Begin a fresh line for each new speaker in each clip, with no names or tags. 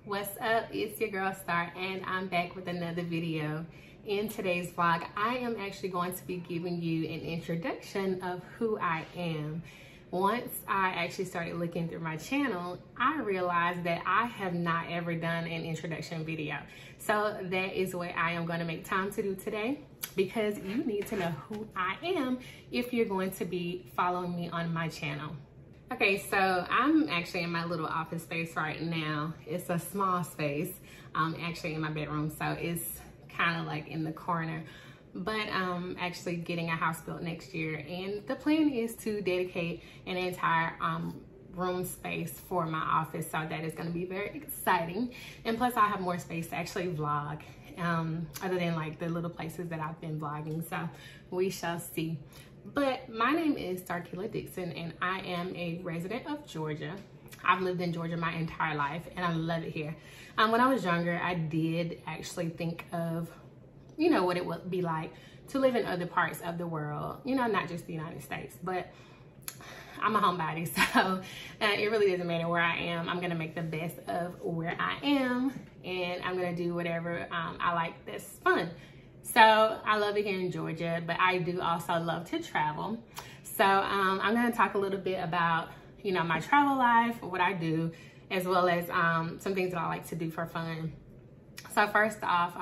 What's up? It's your girl Star, and I'm back with another video. In today's vlog, I am actually going to be giving you an introduction of who I am. Once I actually started looking through my channel, I realized that I have not ever done an introduction video. So that is what I am going to make time to do today, because you need to know who I am if you're going to be following me on my channel. Okay, so I'm actually in my little office space right now. It's a small space, actually in my bedroom, so it's kind of like in the corner. But I'm actually getting a house built next year, and the plan is to dedicate an entire room space for my office, so that is going to be very exciting. And plus I have more space to actually vlog, other than like the little places that I've been vlogging, so we shall see. But my name is Starkilla Dixon, and I am a resident of Georgia. I've lived in Georgia my entire life, and I love it here. When I was younger, I did actually think of, you know, what it would be like to live in other parts of the world, you know, not just the United States. But I'm a homebody, so it really doesn't matter where I am. I'm gonna make the best of where I am, and I'm gonna do whatever I like that's fun. So I love it here in Georgia, but I do also love to travel. So I'm gonna talk a little bit about, you know, my travel life, what I do, as well as some things that I like to do for fun. So first off,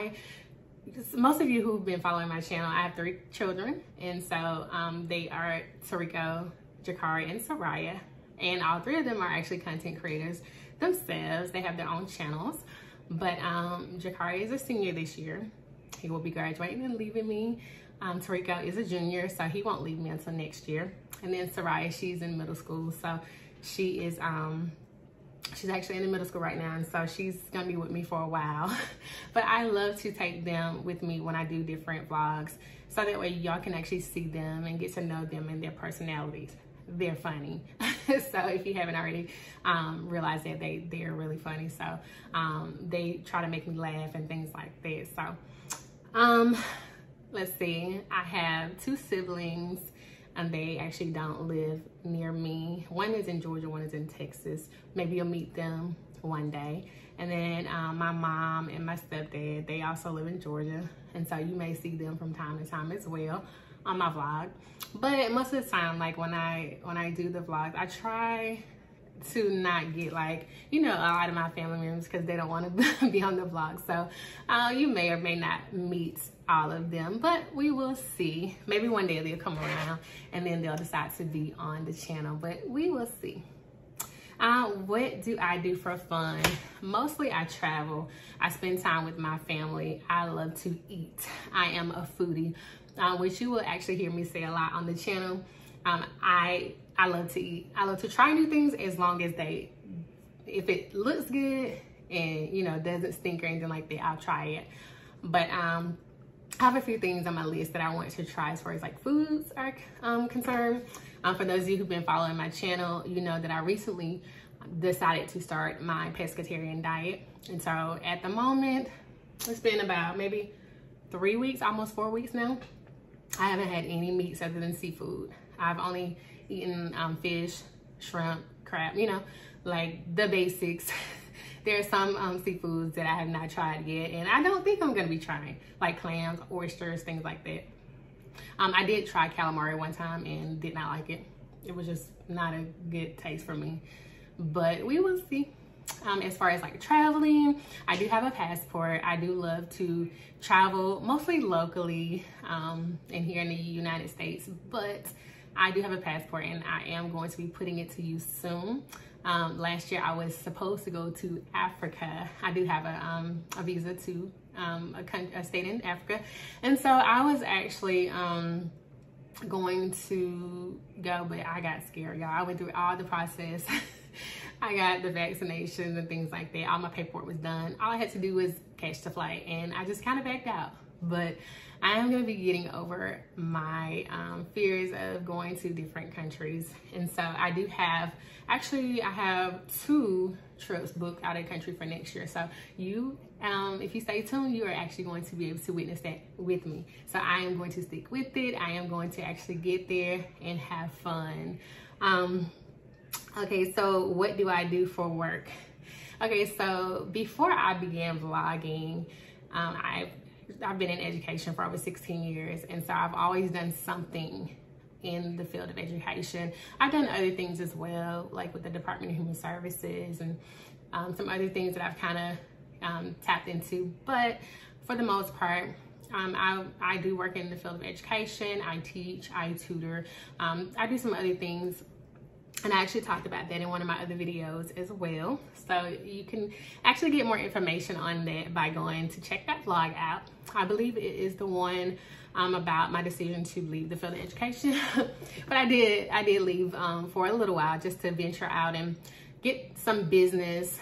most of you who've been following my channel, I have 3 children, and so they are Tariko, Jakari, and Soraya, and all 3 of them are actually content creators themselves. They have their own channels, but Jakari is a senior this year. He will be graduating and leaving me. Tariko is a junior, so he won't leave me until next year. And then Soraya, she's in middle school, so she is she's actually in the middle school right now, and so she's gonna be with me for a while. But I love to take them with me when I do different vlogs, so that way y'all can actually see them and get to know them and their personalities. They're funny. So if you haven't already realized that, they're really funny. So they try to make me laugh and things like that. So let's see, I have 2 siblings, and they actually don't live near me. One is in Georgia, one is in Texas. Maybe you'll meet them one day. And then my mom and my stepdad, they also live in Georgia, and so you may see them from time to time as well on my vlog. But most of the time, like when I do the vlogs, I try to not get, like, you know, a lot of my family members, because they don't want to be on the vlog. So you may or may not meet all of them, but we will see. Maybe one day they'll come around and then they'll decide to be on the channel, but we will see. What do I do for fun? Mostly I travel. I spend time with my family. I love to eat. I am a foodie, which you will actually hear me say a lot on the channel. I love to eat. I love to try new things, as long as if it looks good and, you know, doesn't stink or anything like that, I'll try it. But I have a few things on my list that I want to try as far as like foods are concerned. For those of you who've been following my channel, you know that I recently decided to start my pescatarian diet. And so at the moment, it's been about maybe 3 weeks, almost 4 weeks now. I haven't had any meats other than seafood. I've only eaten fish, shrimp, crab, you know, like the basics. There are some seafoods that I have not tried yet, and I don't think I'm gonna be trying, like clams, oysters, things like that. I did try calamari one time and did not like it. It was just not a good taste for me, but we will see. As far as like traveling, I do have a passport. I do love to travel, mostly locally and here in the United States, but I do have a passport, and I am going to be putting it to use soon. Last year I was supposed to go to Africa. I do have a visa to a state in Africa, and so I was actually going to go, but I got scared, y'all. I went through all the process. I got the vaccinations and things like that. All my paperwork was done. All I had to do was catch the flight, and I just kind of backed out. But I am going to be getting over my fears of going to different countries. And so I do have, actually I have 2 trips booked out of the country for next year. So you, if you stay tuned, you are actually going to be able to witness that with me. So I am going to stick with it. I am going to actually get there and have fun. Okay, so what do I do for work? Okay, so before I began vlogging, I've been in education for over 16 years, and so I've always done something in the field of education. I've done other things as well, like with the Department of Human Services and some other things that I've kind of tapped into. But for the most part, I do work in the field of education. I teach, I tutor, I do some other things. And I actually talked about that in one of my other videos as well. So you can actually get more information on that by going to check that vlog out. I believe it is the one about my decision to leave the field of education. But I did leave for a little while just to venture out and get some business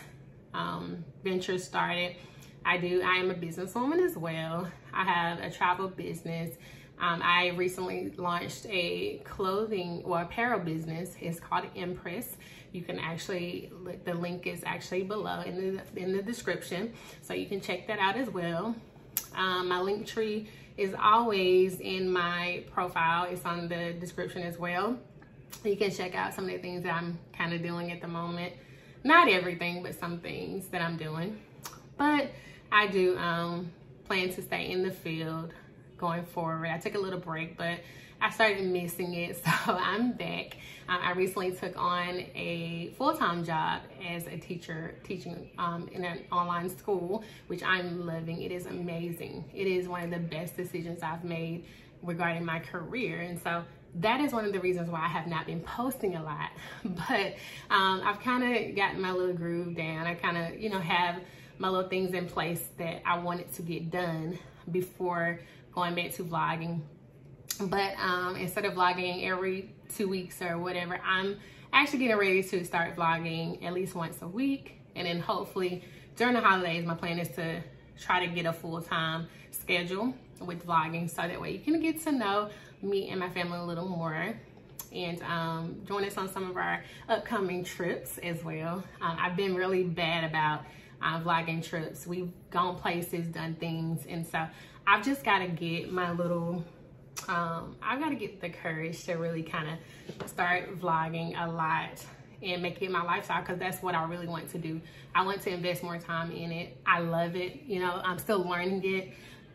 ventures started. I am a businesswoman as well. I have a travel business. I recently launched a clothing or apparel business. It's called Impress. You can actually, the link is actually below in the description, so you can check that out as well. My link tree is always in my profile. It's on the description as well. You can check out some of the things that I'm kind of doing at the moment. Not everything, but some things that I'm doing. But I do plan to stay in the field going forward. I took a little break, but I started missing it, so I'm back. I recently took on a full-time job as a teacher, teaching in an online school, which I'm loving. It is amazing. It is one of the best decisions I've made regarding my career, and so that is one of the reasons why I have not been posting a lot. But I've kind of gotten my little groove down. I kind of, you know, have my little things in place that I wanted to get done before going back to vlogging. But instead of vlogging every 2 weeks or whatever, I'm actually getting ready to start vlogging at least once a week. And then hopefully during the holidays, my plan is to try to get a full-time schedule with vlogging, so that way you can get to know me and my family a little more, and join us on some of our upcoming trips as well. I've been really bad about vlogging trips. We've gone places, done things, and so I've just got to get my little, I've got to get the courage to really kind of start vlogging a lot and make it my lifestyle, because that's what I really want to do. I want to invest more time in it. I love it. You know, I'm still learning it.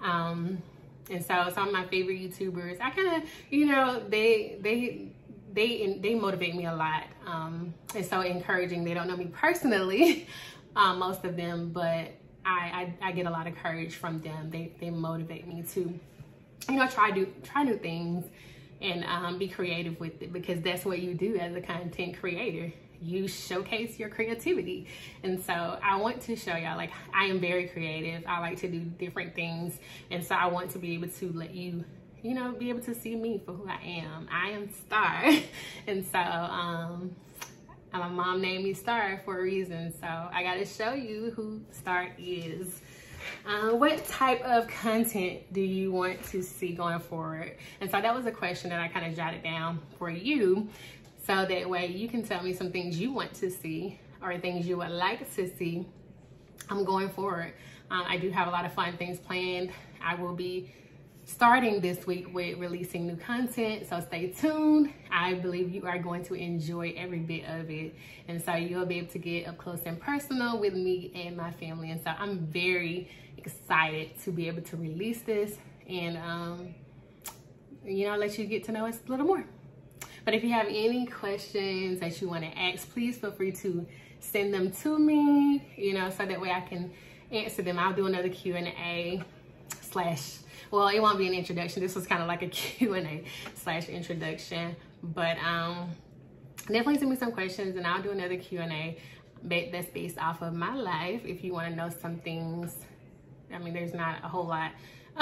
And so some of my favorite YouTubers, I kind of, you know, they motivate me a lot. It's so encouraging. They don't know me personally, most of them, but I get a lot of courage from them. They motivate me to, you know, try new things and be creative with it, because that's what you do as a content creator. You showcase your creativity. And so I want to show y'all, like, I am very creative. I like to do different things. And so I want to be able to let you, you know, be able to see me for who I am. I am Star. And so my mom named me Star for a reason. So I got to show you who Star is. What type of content do you want to see going forward? And so that was a question that I kind of jotted down for you, so that way you can tell me some things you want to see or things you would like to see going forward. I do have a lot of fun things planned. I will be starting this week with releasing new content, so stay tuned. I believe you are going to enjoy every bit of it, and so you'll be able to get up close and personal with me and my family. And so I'm very excited to be able to release this and you know, let you get to know us a little more. But if you have any questions that you want to ask, please feel free to send them to me, you know, so that way I can answer them. I'll do another Q&A slash, well, it won't be an introduction. This was kind of like a Q&A slash introduction. But definitely send me some questions and I'll do another Q&A that's based off of my life. If you want to know some things, I mean, there's not a whole lot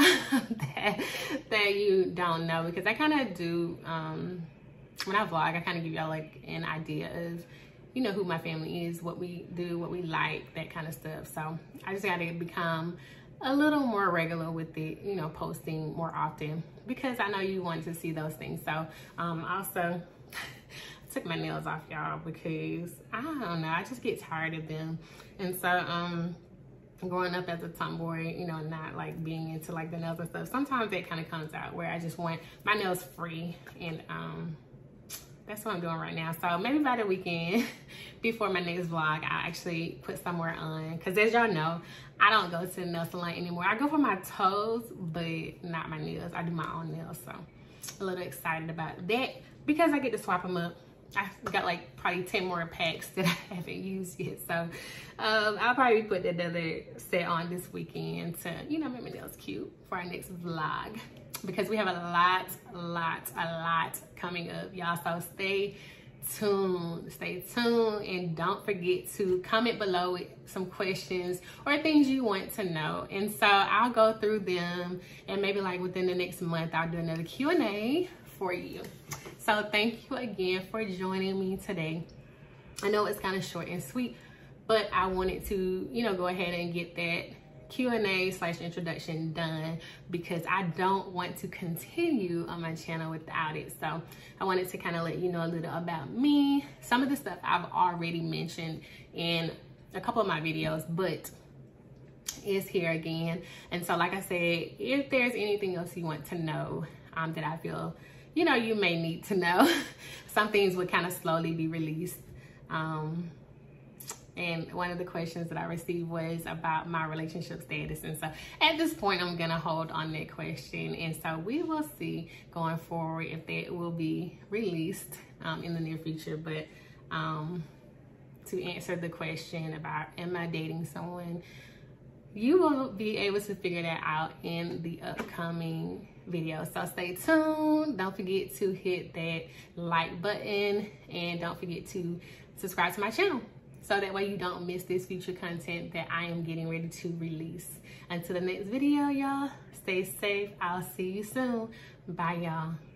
that you don't know, because I kind of do, when I vlog, I kind of give y'all like an idea of, you know, who my family is, what we do, what we like, that kind of stuff. So I just got to become a little more regular with it, you know, posting more often, because I know you want to see those things. So also I took my nails off, y'all, because I don't know, I just get tired of them. And so growing up as a tomboy, you know, not like being into like the nails and stuff, sometimes that kind of comes out where I just want my nails free and that's what I'm doing right now. So maybe by the weekend, before my next vlog, I'll actually put somewhere on. Because as y'all know, I don't go to the nail salon anymore. I go for my toes, but not my nails. I do my own nails, so a little excited about that because I get to swap them up. I got like probably 10 more packs that I haven't used yet. So I'll probably put another set on this weekend to, you know, make my nails cute for our next vlog. Because we have a lot coming up, y'all. So stay tuned, and don't forget to comment below with some questions or things you want to know. And so I'll go through them, and maybe like within the next month, I'll do another Q&A for you. So thank you again for joining me today. I know it's kind of short and sweet, but I wanted to, you know, go ahead and get that Q&A/introduction done because I don't want to continue on my channel without it. So I wanted to kind of let you know a little about me. Some of the stuff I've already mentioned in a couple of my videos, but it's here again. And so like I said, if there's anything else you want to know that I feel, you know, you may need to know, some things would kind of slowly be released. And one of the questions that I received was about my relationship status. And so at this point, I'm going to hold on that question. And so we will see going forward if that will be released in the near future. But to answer the question about am I dating someone, you will be able to figure that out in the upcoming video. So stay tuned. Don't forget to hit that like button and don't forget to subscribe to my channel, so that way you don't miss this future content that I am getting ready to release. Until the next video, y'all, stay safe. I'll see you soon. Bye, y'all.